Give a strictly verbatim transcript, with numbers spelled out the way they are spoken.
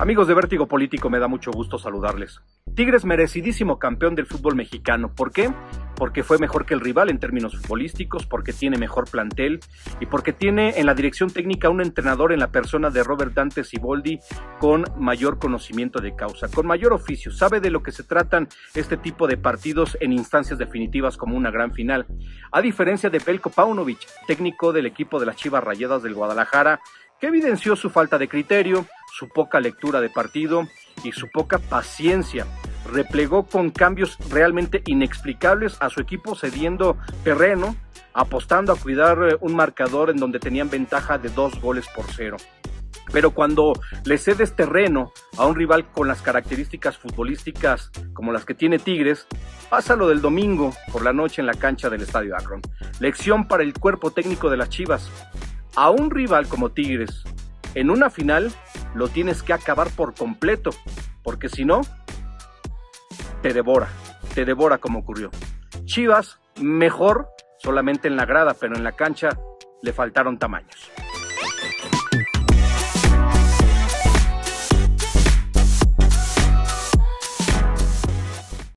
Amigos de Vértigo Político, me da mucho gusto saludarles. Tigres merecidísimo campeón del fútbol mexicano. ¿Por qué? Porque fue mejor que el rival en términos futbolísticos, porque tiene mejor plantel y porque tiene en la dirección técnica un entrenador en la persona de Robert Dante Siboldi con mayor conocimiento de causa, con mayor oficio, sabe de lo que se tratan este tipo de partidos en instancias definitivas como una gran final. A diferencia de Veljko Paunovic, técnico del equipo de las Chivas Rayadas del Guadalajara, que evidenció su falta de criterio, su poca lectura de partido y su poca paciencia. Replegó con cambios realmente inexplicables a su equipo, cediendo terreno, apostando a cuidar un marcador en donde tenían ventaja de dos goles por cero. Pero cuando le cedes terreno a un rival con las características futbolísticas como las que tiene Tigres, pasa lo del domingo por la noche en la cancha del Estadio Akron. Lección para el cuerpo técnico de las Chivas. A un rival como Tigres, en una final, lo tienes que acabar por completo, porque si no, te devora, te devora como ocurrió. Chivas, mejor solamente en la grada, pero en la cancha le faltaron tamaños.